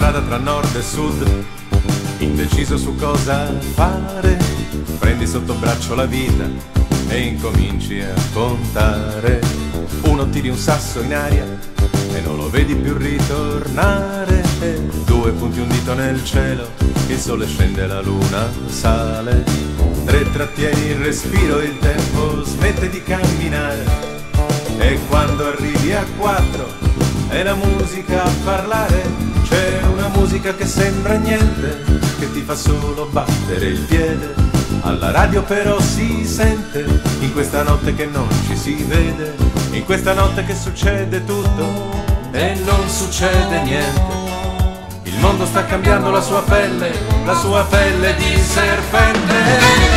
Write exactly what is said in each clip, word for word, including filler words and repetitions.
strada tra nord e sud, indeciso su cosa fare, prendi sotto braccio la vita e incominci a contare. Uno tiri un sasso in aria e non lo vedi più ritornare. Due punti un dito nel cielo, il sole scende, la luna sale. Tre trattieni il respiro, il tempo smette di camminare. E quando arrivi a quattro è la musica a parlare. C'è una musica che sembra niente, che ti fa solo battere il piede. Alla radio però si sente, in questa notte che non ci si vede, in questa notte che succede tutto e non succede niente. Il mondo sta cambiando la sua pelle, la sua pelle di serpente.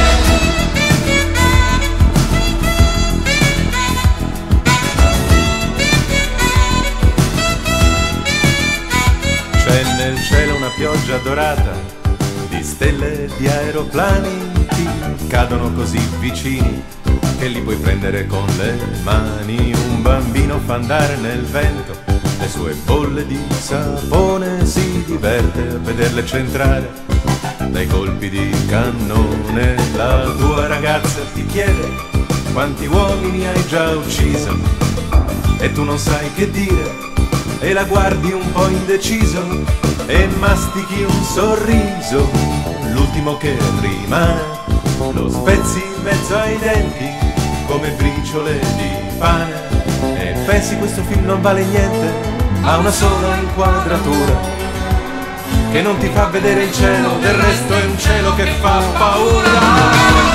C'è nel cielo una pioggia dorata di stelle e di aeroplani, ti cadono così vicini che li puoi prendere con le mani. Un bambino fa andare nel vento le sue bolle di sapone, si diverte a vederle centrare dai colpi di cannone. La tua ragazza ti chiede quanti uomini hai già ucciso e tu non sai che dire e la guardi un po' indeciso e mastichi un sorriso. L'ultimo che rimane lo spezzi in mezzo ai denti come briciole di pane e pensi questo film non vale niente, ha una sola inquadratura che non ti fa vedere il cielo, del resto è un cielo che fa paura.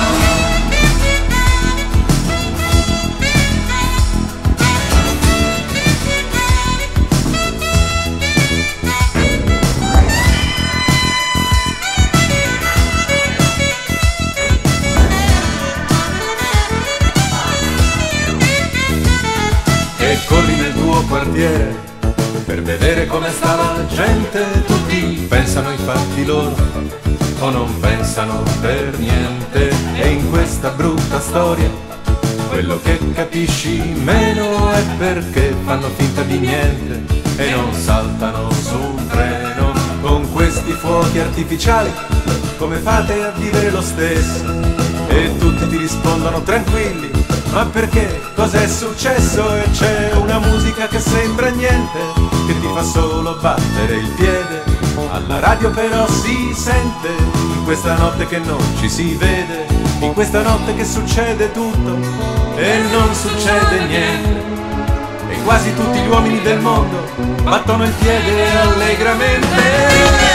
Corri nel tuo quartiere per vedere come sta la gente. Tutti pensano ai fatti loro o non pensano per niente. E in questa brutta storia quello che capisci meno è perché fanno finta di niente e non saltano su un treno. Con questi fuochi artificiali come fate a vivere lo stesso? E tutti ti rispondono tranquilli, ma perché? Cos'è successo? E c'è una musica che sembra niente, che ti fa solo battere il piede. Alla radio però si sente, in questa notte che non ci si vede, in questa notte che succede tutto e non succede niente. E quasi tutti gli uomini del mondo battono il piede allegramente.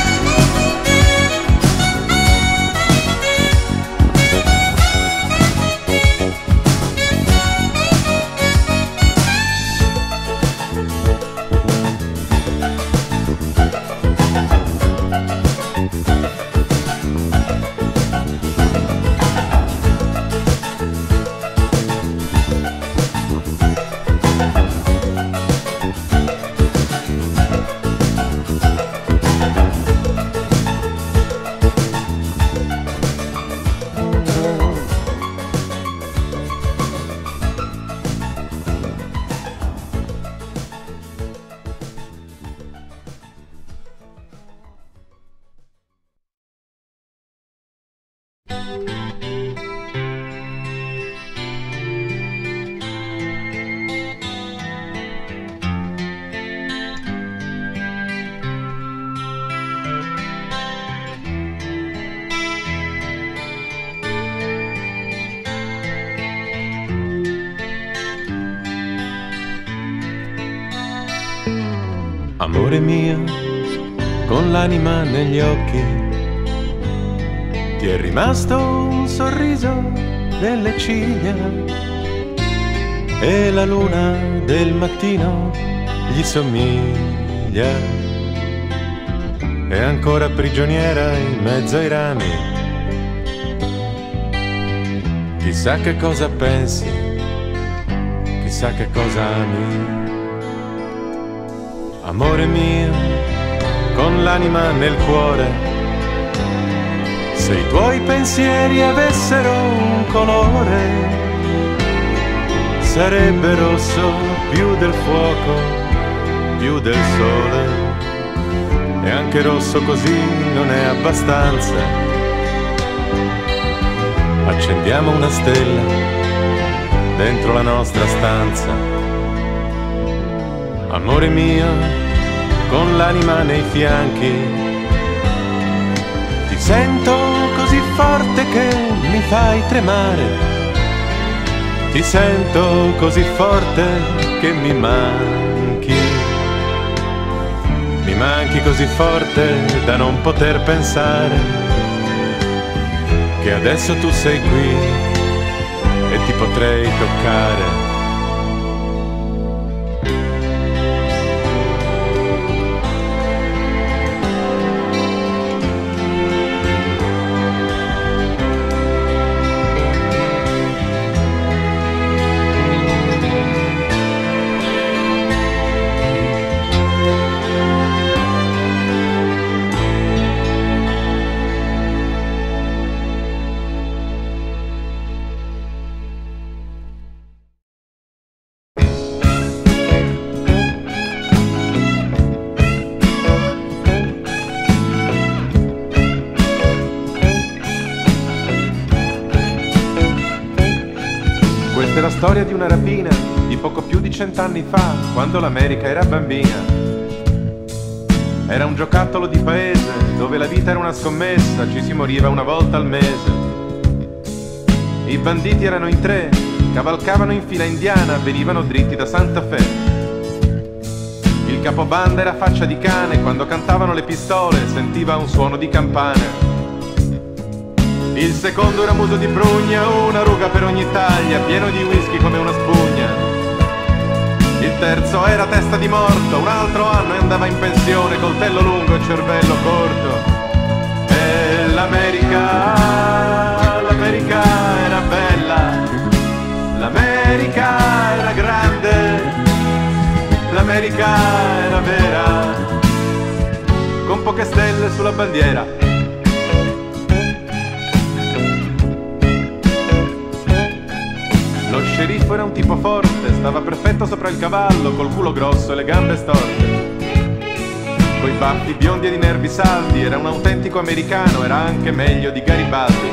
Amore mio, con l'anima negli occhi, ti è rimasto un sorriso nelle ciglia e la luna del mattino gli somiglia. È ancora prigioniera in mezzo ai rami, chissà che cosa pensi, chissà che cosa ami. Amore mio, con l'anima nel cuore, se i tuoi pensieri avessero un colore, sarebbe rosso più del fuoco, più del sole. e anche rosso così non è abbastanza. Accendiamo una stella dentro la nostra stanza. Amore mio, con l'anima nei fianchi, ti sento così forte che mi fai tremare. Ti sento così forte che mi manchi. Mi manchi così forte da non poter pensare che adesso tu sei qui e ti potrei toccare. Questa è la storia di una rapina di poco più di cent'anni fa, quando l'America era bambina. Era un giocattolo di paese dove la vita era una scommessa, ci si moriva una volta al mese. I banditi erano in tre, cavalcavano in fila indiana, venivano dritti da Santa Fe. Il capobanda era faccia di cane, quando cantavano le pistole sentiva un suono di campane. Il secondo era muso di prugna, una ruga per ogni taglia, pieno di whisky come una spugna. Il terzo era testa di morto, un altro anno e andava in pensione, coltello lungo e cervello corto. E l'America, l'America era bella, l'America era grande, l'America era vera, con poche stelle sulla bandiera. Lo sceriffo era un tipo forte, stava perfetto sopra il cavallo, col culo grosso e le gambe storte. Coi baffi biondi e di nervi saldi, era un autentico americano, era anche meglio di Garibaldi.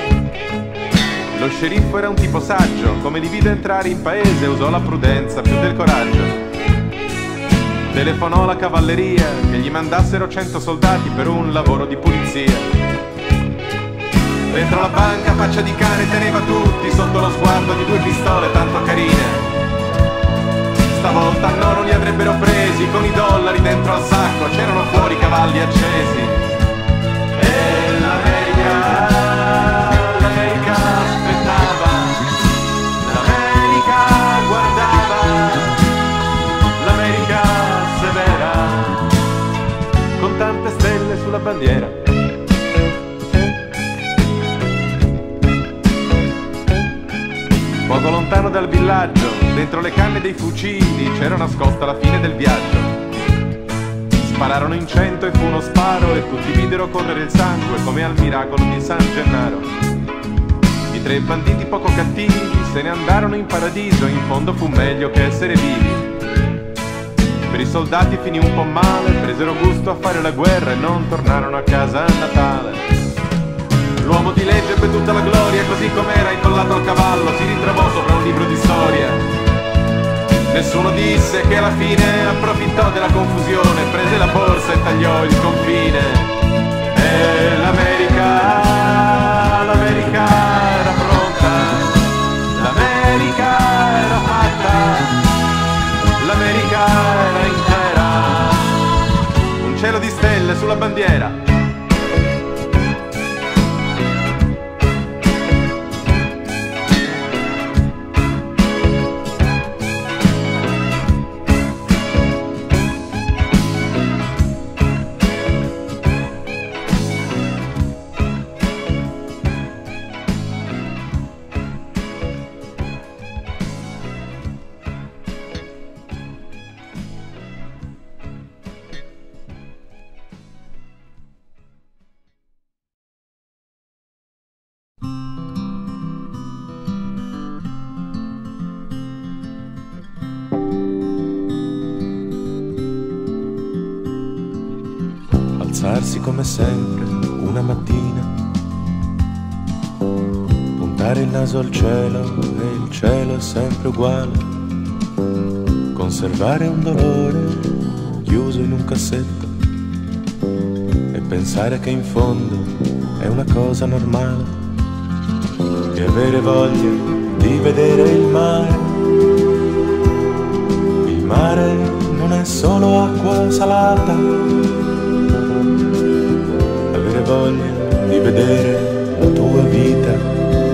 Lo sceriffo era un tipo saggio, come li vide entrare in paese usò la prudenza più del coraggio. Telefonò alla cavalleria che gli mandassero cento soldati per un lavoro di pulizia. Dentro la banca faccia di cane teneva tutti sotto lo sguardo di due pistole tanto carine. Stavolta no, non li avrebbero presi, con i dollari dentro al sacco c'erano fuori cavalli accesi. E l'America, l'America aspettava, l'America guardava, l'America severa, con tante stelle sulla bandiera. Poco lontano dal villaggio, dentro le canne dei fucili, c'era nascosta la fine del viaggio. Spararono in cento e fu uno sparo e tutti videro correre il sangue come al miracolo di San Gennaro. I tre banditi poco cattivi se ne andarono in paradiso, in fondo fu meglio che essere vivi. Per i soldati finì un po' male, presero gusto a fare la guerra e non tornarono a casa a Natale. L'uomo di legge ebbe tutta la gloria, così com'era incollato al cavallo, si ritrovò sopra un libro di storia. Nessuno disse che alla fine approfittò della confusione, prese la borsa e tagliò il confine. E l'America, l'America era pronta, l'America era fatta, l'America era intera, un cielo di stelle sulla bandiera. alzarsi come sempre una mattina, puntare il naso al cielo e il cielo è sempre uguale, conservare un dolore chiuso in un cassetto e pensare che in fondo è una cosa normale, e avere voglia di vedere il mare. Il mare non è solo acqua salata, avere voglia di vedere la tua vita.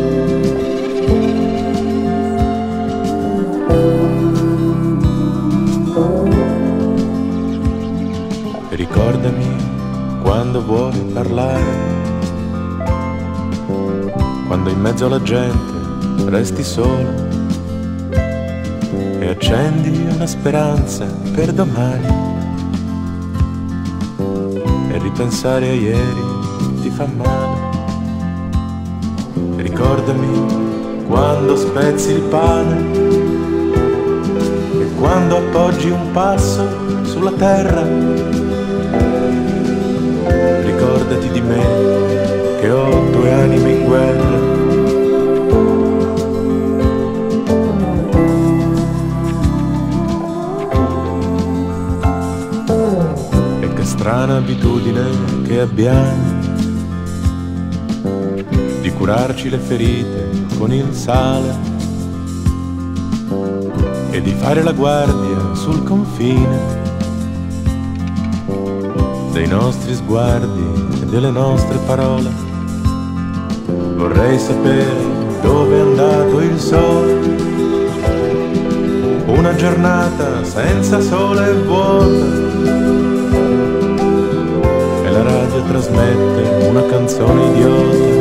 Ricordami quando vuoi parlare, quando in mezzo alla gente resti solo e accendi una speranza per domani, e ripensare a ieri ti fa male. Ricordami quando spezzi il pane e quando appoggi un passo sulla terra. Ricordati di me che ho due anime in guerra. E che strana abitudine che abbiamo di curarci le ferite con il sale e di fare la guardia sul confine dei nostri sguardi e delle nostre parole. Vorrei sapere dove è andato il sole, una giornata senza sole e vuota, e la radio trasmette una canzone idiota.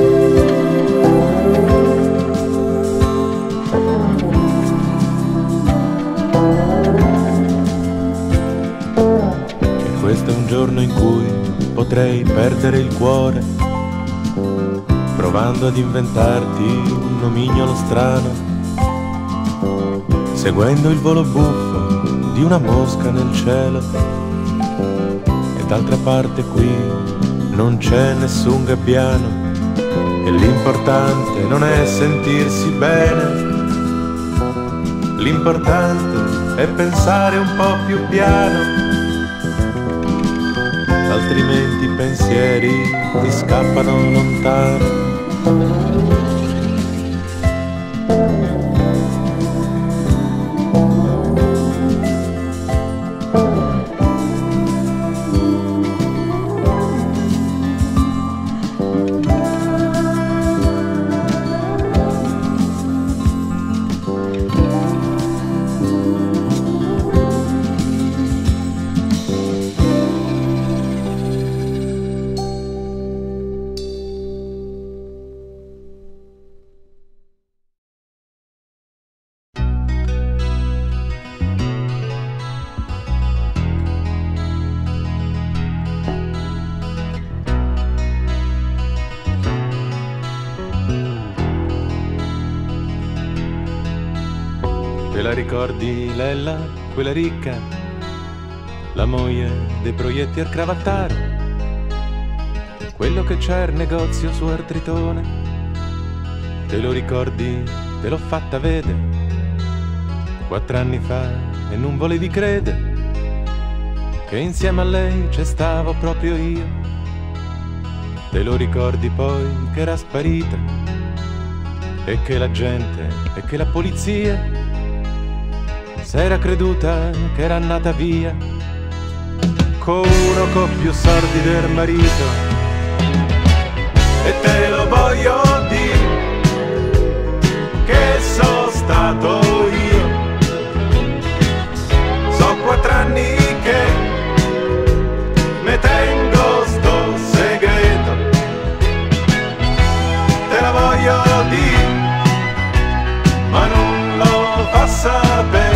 Questo è un giorno in cui potrei perdere il cuore, provando ad inventarti un nomignolo strano, seguendo il volo buffo di una mosca nel cielo. E d'altra parte qui non c'è nessun gabbiano, e l'importante non è sentirsi bene, l'importante è pensare un po' più piano, altrimenti i pensieri ti scappano lontano. Te la ricordi Lella, quella ricca, la moglie dei proietti al cravattaro, quello che c'è al negozio su Artritone? Te lo ricordi, te l'ho fatta vedere quattro anni fa e non volevi credere che insieme a lei c'è stavo proprio io. Te lo ricordi poi che era sparita e che la gente e che la polizia s'era creduta che era andata via con uno con più soldi del marito. E te lo voglio dire che sono stato io, so quattro anni che me tengo sto segreto. Te la voglio dire ma non lo fa sapere,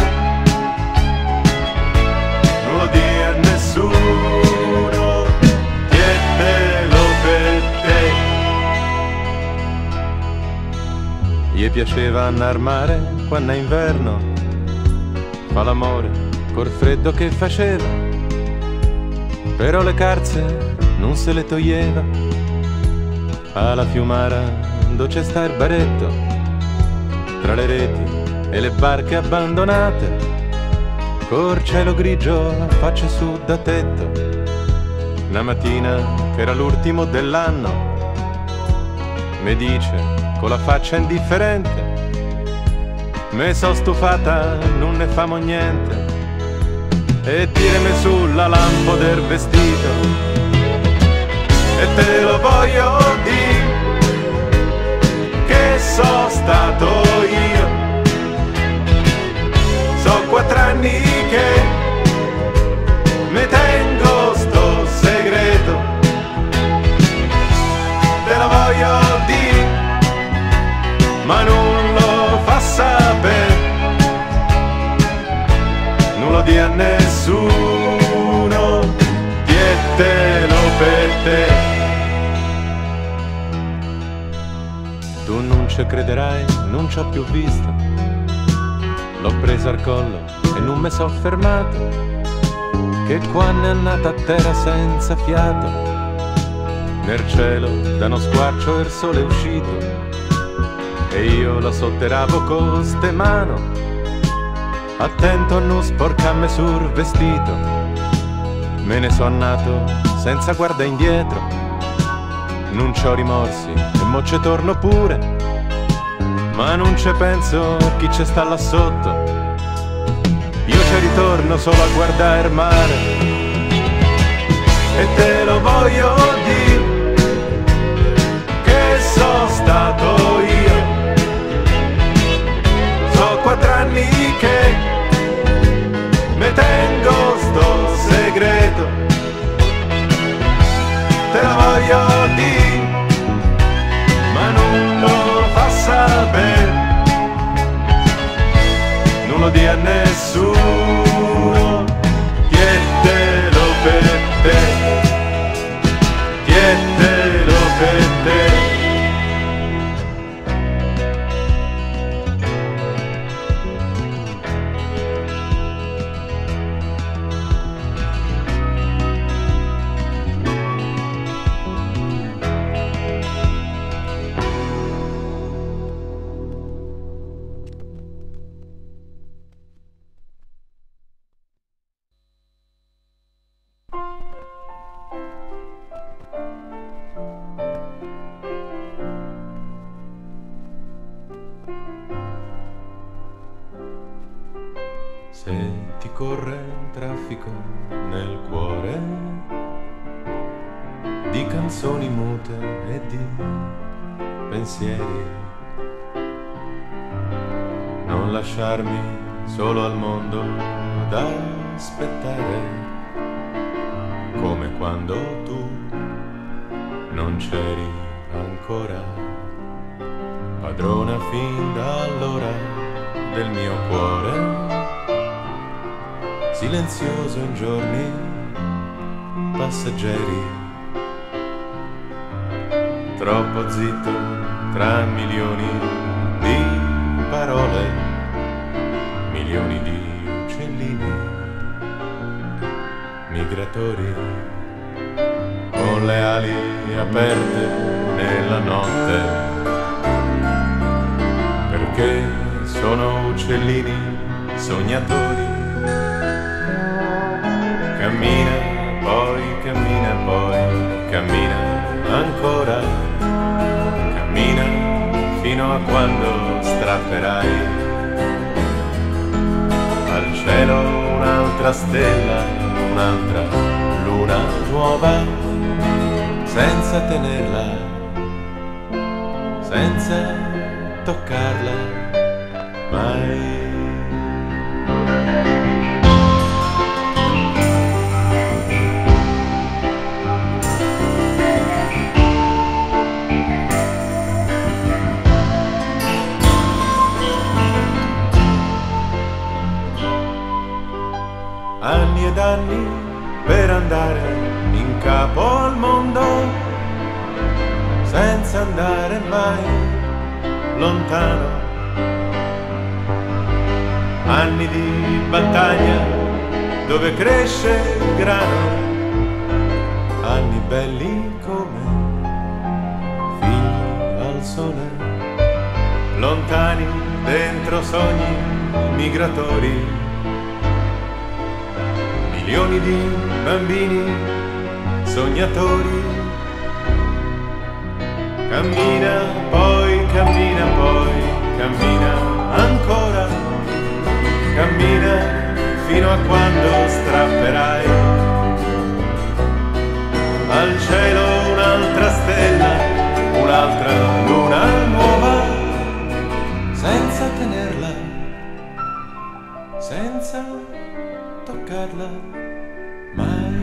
gli piaceva andare al mare quando è inverno, fa l'amore col freddo che faceva, però le calze non se le toglieva. Alla Fiumara, dove c'è sta il baretto, tra le reti e le barche abbandonate, col cielo grigio, faccia su da tetto. Una mattina, che era l'ultimo dell'anno, mi dice, con la faccia indifferente: me so stufata, non ne famo niente, e tirami sulla lampo del vestito, e te lo voglio dire, che so stato io. So quattro anni che me tengo sto segreto, te lo voglio dire, ma non lo fa sapere, non lo di a nessuno, dietelo per te. Tu non ci crederai, non ci ho più visto, l'ho presa al collo e non mi so fermato, che quando è andata a terra senza fiato, nel cielo da uno squarcio il sole è uscito, e io la sotterravo con ste mano, attento a non sporcarmi sul vestito. Me ne so andato senza guardare indietro, non c'ho rimorsi e mo ci torno pure, ma non ci penso a chi ci sta là sotto, io ci ritorno solo a guardare il mare, e te lo voglio dire, che so stato io. So quattro anni che me tengo sto segreto, te lo voglio dire, ma non lo fa sapere, non lo di a nessuno, tientelo per te, tientelo per te. Se ti corre un traffico nel cuore di canzoni mute e di pensieri, non lasciarmi solo al mondo ad aspettare, come quando tu non c'eri ancora, padrona fin da allora del mio cuore, silenzioso in giorni passeggeri, troppo zitto tra milioni di parole, milioni di uccellini migratori, con le ali aperte nella notte, perché sono uccellini sognatori. Cammina, poi cammina, poi cammina ancora, cammina fino a quando strapperai al cielo un'altra stella, un'altra luna nuova, senza tenerla, senza toccarla mai. Anni ed anni per andare in capo al mondo, senza andare mai lontano. Anni di battaglia dove cresce il grano, anni anni belli come figli al sole, lontani dentro sogni migratori, milioni di bambini sognatori. Cammina, poi cammina, poi cammina ancora, cammina fino a quando strapperai al cielo un'altra stella, un'altra luna nuova, senza tenerla, senza toccarla mai.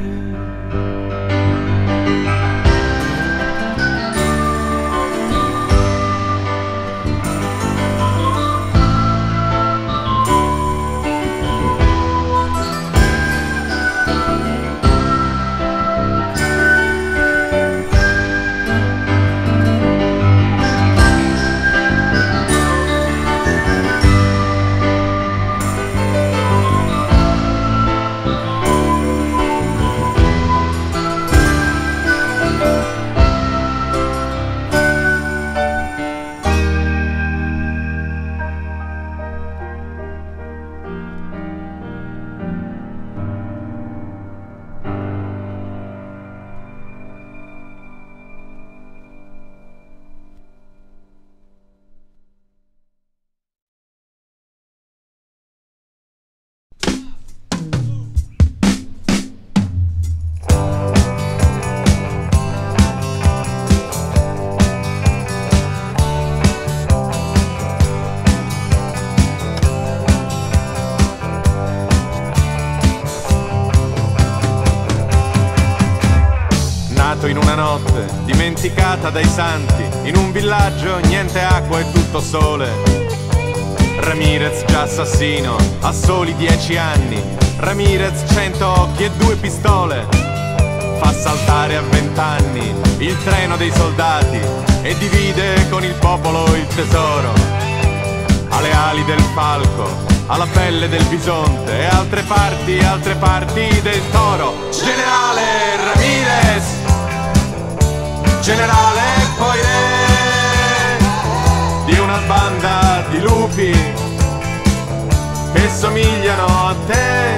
In una notte dimenticata dai santi, in un villaggio niente acqua e tutto sole. Ramirez già assassino a soli dieci anni, Ramirez cento occhi e due pistole. Fa saltare a vent'anni il treno dei soldati e divide con il popolo il tesoro. Ha le ali del falco, ha la pelle del bisonte e altre parti, altre parti del toro. Generale Ramirez, generale poi re di una banda di lupi che somigliano a te.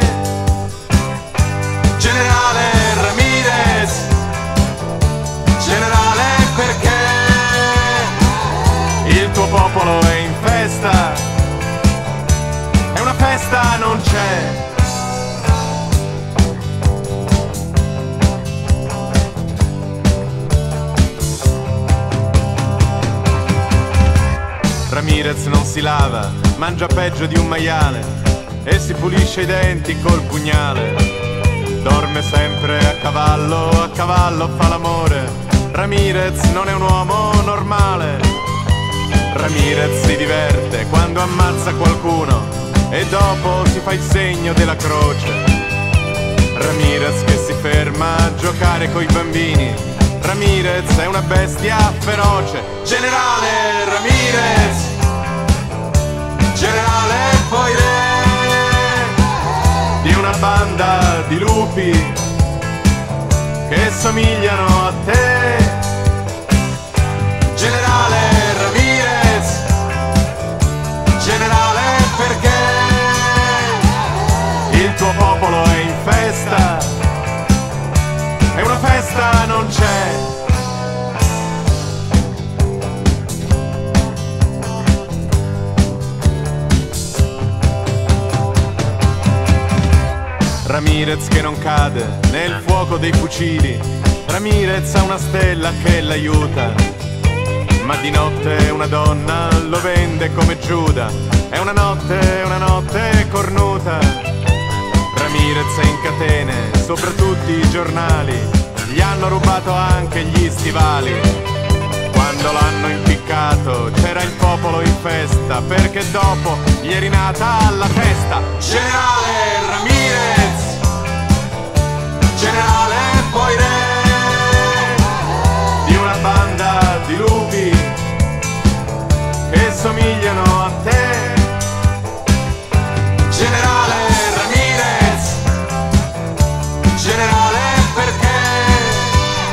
Generale Ramirez, generale perché il tuo popolo è in festa e una festa non c'è. Ramirez non si lava, mangia peggio di un maiale e si pulisce i denti col pugnale. Dorme sempre a cavallo, a cavallo fa l'amore. Ramirez non è un uomo normale. Ramirez si diverte quando ammazza qualcuno e dopo si fa il segno della croce. Ramirez che si ferma a giocare coi bambini. Ramirez è una bestia feroce. Generale Ramirez, generale poi re di una banda di lupi che somigliano a te. Generale Ramirez, generale perché il tuo popolo è in festa e una festa non c'è. Ramirez che non cade nel fuoco dei fucili. Ramirez ha una stella che l'aiuta, ma di notte una donna lo vende come Giuda. È una notte, una notte cornuta. Ramirez è in catene sopra tutti i giornali. Gli hanno rubato anche gli stivali. Quando l'hanno impiccato c'era il popolo in festa, perché dopo gli è rinata la testa. Generale Ramirez, generale poi re di una banda di lupi che somigliano a te. Generale Ramirez, generale perché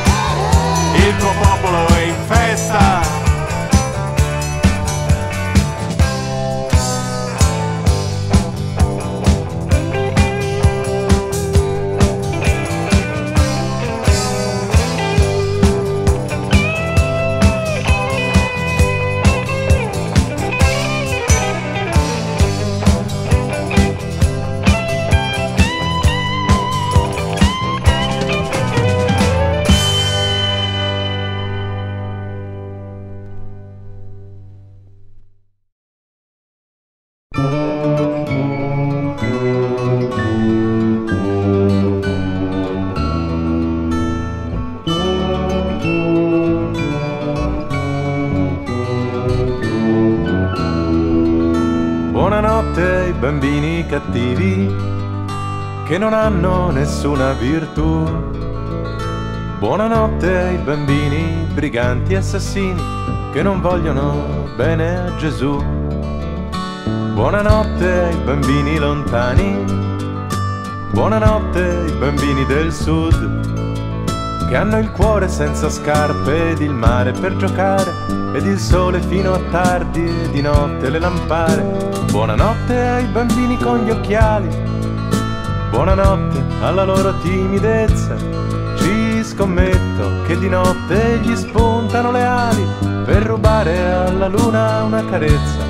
ai bambini cattivi che non hanno nessuna virtù. Buonanotte ai bambini briganti e assassini che non vogliono bene a Gesù. Buonanotte ai bambini lontani, buonanotte ai bambini del sud, che hanno il cuore senza scarpe ed il mare per giocare, ed il sole fino a tardi e di notte le lampare. Buonanotte ai bambini con gli occhiali, buonanotte alla loro timidezza. Ci scommetto che di notte gli spuntano le ali per rubare alla luna una carezza.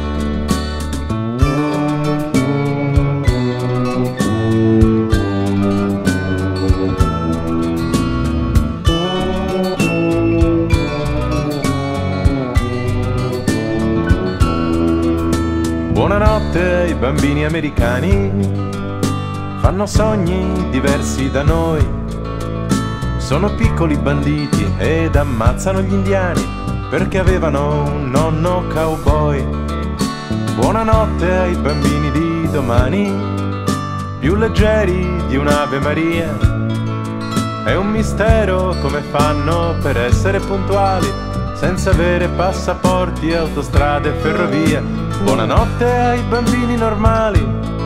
Buonanotte ai bambini americani, fanno sogni diversi da noi, sono piccoli banditi ed ammazzano gli indiani perché avevano un nonno cowboy. Buonanotte ai bambini di domani, più leggeri di un'Ave Maria. È un mistero come fanno per essere puntuali senza avere passaporti, autostrade e ferrovie. Buonanotte ai bambini normali,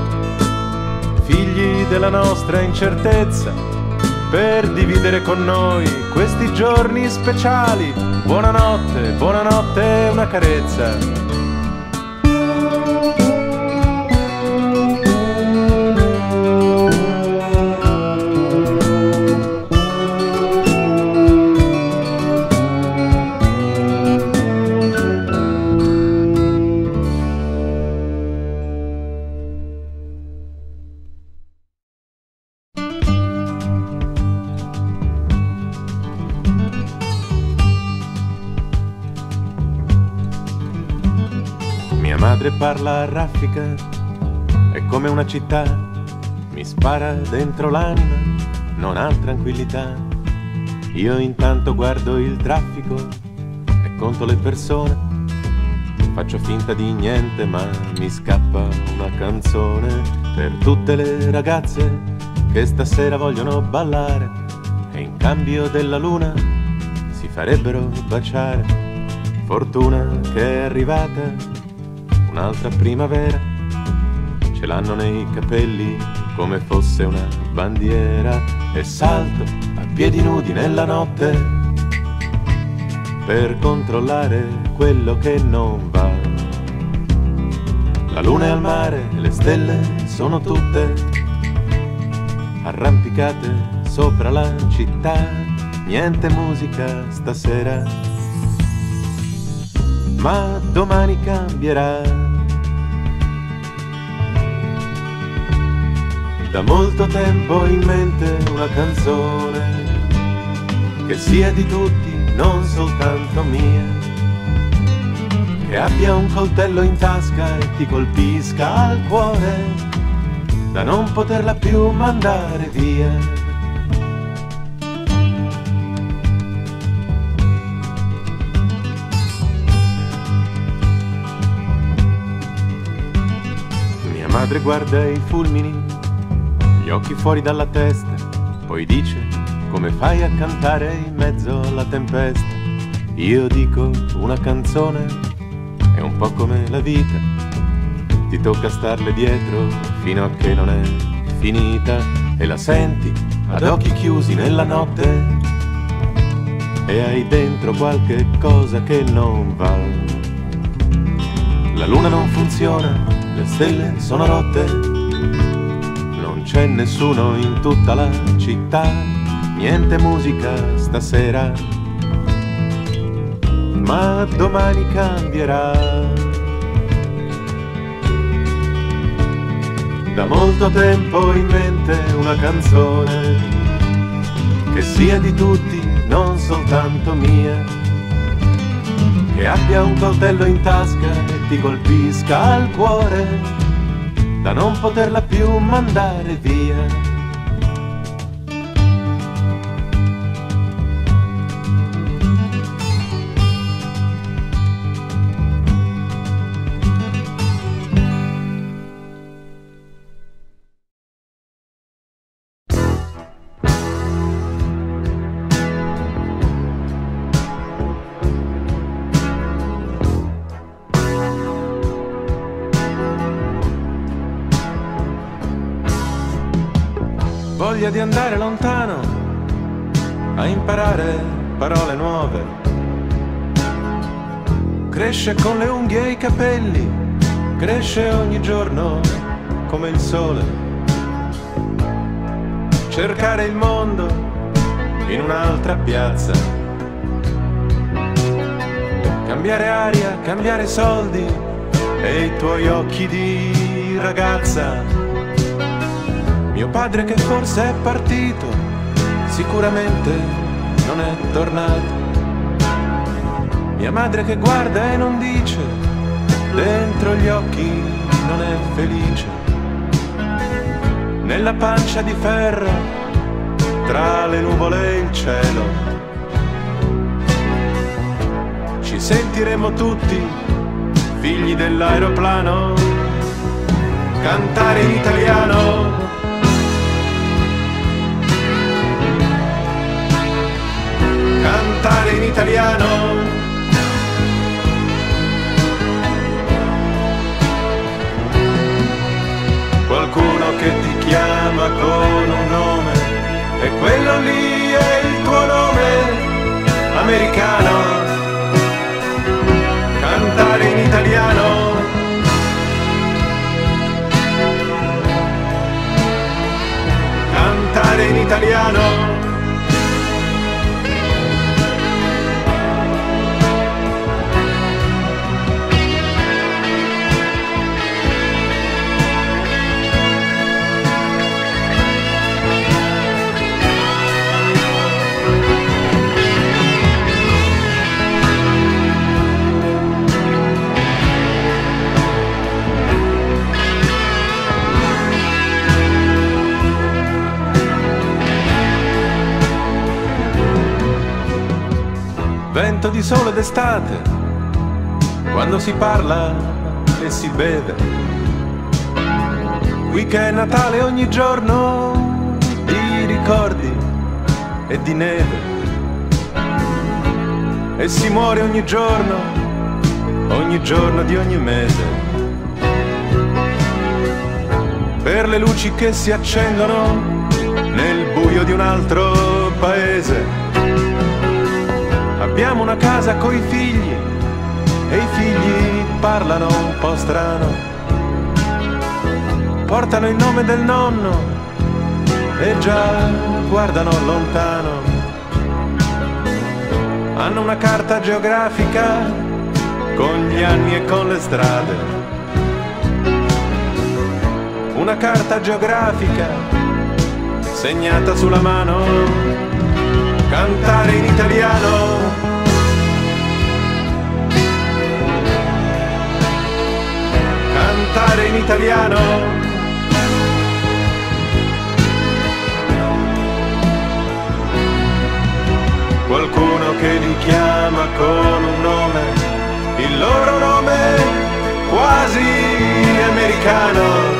figli della nostra incertezza, per dividere con noi questi giorni speciali. Buonanotte, buonanotte, una carezza. Madre parla a raffica, è come una città, mi spara dentro l'anima, non ha tranquillità. Io intanto guardo il traffico e conto le persone, faccio finta di niente ma mi scappa una canzone per tutte le ragazze che stasera vogliono ballare e in cambio della luna si farebbero baciare. Fortuna che è arrivata un'altra primavera, ce l'hanno nei capelli come fosse una bandiera, e salto a piedi nudi nella notte per controllare quello che non va. La luna è al mare e le stelle sono tutte arrampicate sopra la città, niente musica stasera, ma domani cambierà. Da molto tempo ho in mente una canzone che sia di tutti, non soltanto mia, che abbia un coltello in tasca e ti colpisca al cuore da non poterla più mandare via. Mia madre guarda i fulmini, gli occhi fuori dalla testa, poi dice: come fai a cantare in mezzo alla tempesta? Io dico: una canzone è un po' come la vita, ti tocca starle dietro fino a che non è finita, e la senti ad occhi chiusi nella notte e hai dentro qualche cosa che non va. La luna non funziona, le stelle sono rotte, non c'è nessuno in tutta la città, niente musica stasera, ma domani cambierà. Da molto tempo ho in mente una canzone che sia di tutti, non soltanto mia, che abbia un coltello in tasca e ti colpisca al cuore da non poterla più mandare via. voglia di andare lontano a imparare parole nuove. Cresce con le unghie e i capelli, cresce ogni giorno come il sole. Cercare il mondo in un'altra piazza, cambiare aria, cambiare soldi e i tuoi occhi di ragazza. Mio padre che forse è partito, sicuramente non è tornato. Mia madre che guarda e non dice, dentro gli occhi non è felice. Nella pancia di ferro, tra le nuvole e il cielo, ci sentiremo tutti, figli dell'aeroplano, cantare in italiano. Cantare in italiano. Qualcuno che ti chiama con un nome e quello lì è il tuo nome americano. Cantare in italiano. Cantare in italiano. Vento di sole d'estate, quando si parla e si beve. Qui che è Natale ogni giorno di ricordi e di neve. E si muore ogni giorno, ogni giorno di ogni mese. Per le luci che si accendono nel buio di un altro paese. Abbiamo una casa coi figli e i figli parlano un po' strano. Portano il nome del nonno e già guardano lontano. Hanno una carta geografica con gli anni e con le strade. Una carta geografica segnata sulla mano. Cantare in italiano. Cantare in italiano. Qualcuno che li chiama con un nome, il loro nome quasi americano.